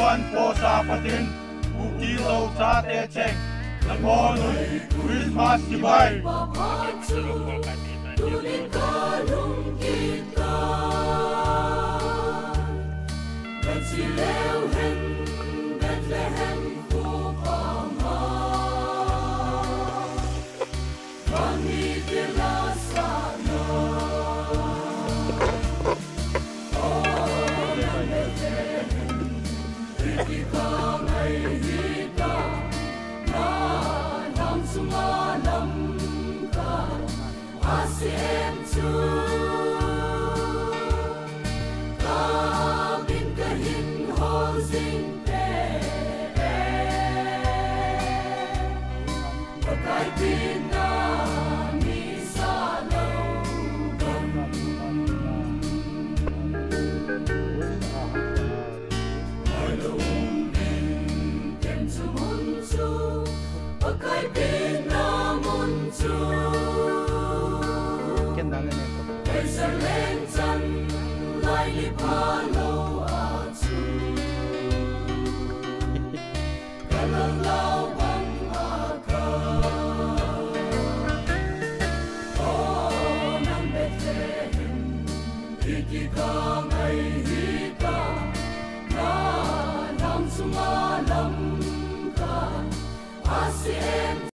chuan po sa patin buki lo cha te cheng la mo lui Christmas di bai tulit kalung kita Betsileuhen Bethlehem kupama kami dirasana oh yang Bethlehem kita ngay hita na nam sumalam ka asim chu kabin kahin ho zing te pakai pina mi sa lo gam ai lo din kem chu mun chu pakai pina mun chu sa lên chân lại đi pa lâu à chu cả lần lao bằng à ca oh nam Bethlehem iki ka ngay hita na nam sungalam ka asi em